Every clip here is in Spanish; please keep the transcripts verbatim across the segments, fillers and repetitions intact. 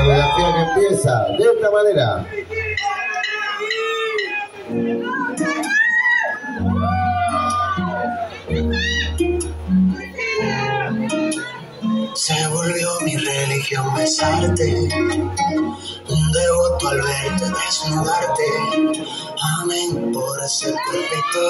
coreografía que empieza de esta manera. Se volvió mi religión besarte, un devoto al verte desnudarte. Amén por ese cuerpito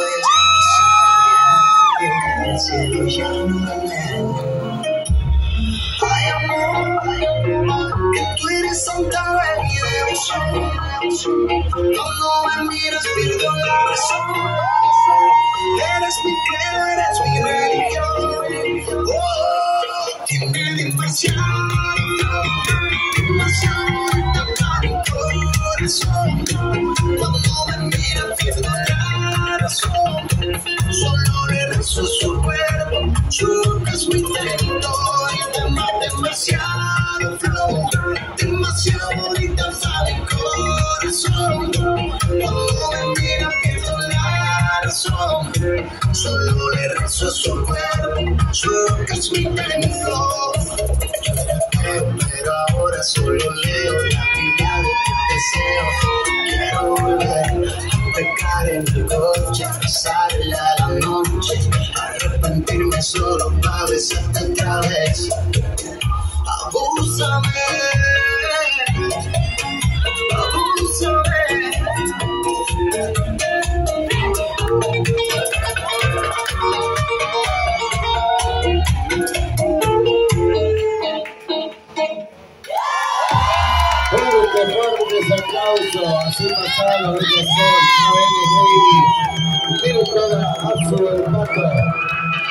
de el cielo ya no me. Ay, amor, que tú eres santa de mi devoción. Cuando me miras pierdo la razón. Eres mi credo, eres mi religión. Oh, tiene demasiado, demasiado bonita para mi corazón. Cuando me miras pierdo la razón. Solo le rezo su cuerpo, su que es mi territorio. Demasiado flow, demasiado bonita para mi corazón. Cuando me mira pierdo la razón. Solo le rezo a su cuerpo, su que es mi templo. Pero ahora solo leo la Biblia de tu deseo. Quiero volver a pecar en mi coche, pasarla la noche, arrepentirme solo para besarte otra vez. Abúsame, abúsame. Fuerte, fuerte ese aplauso. Así pasaron los que son A N Baby. Tiene toda Azu Volpato.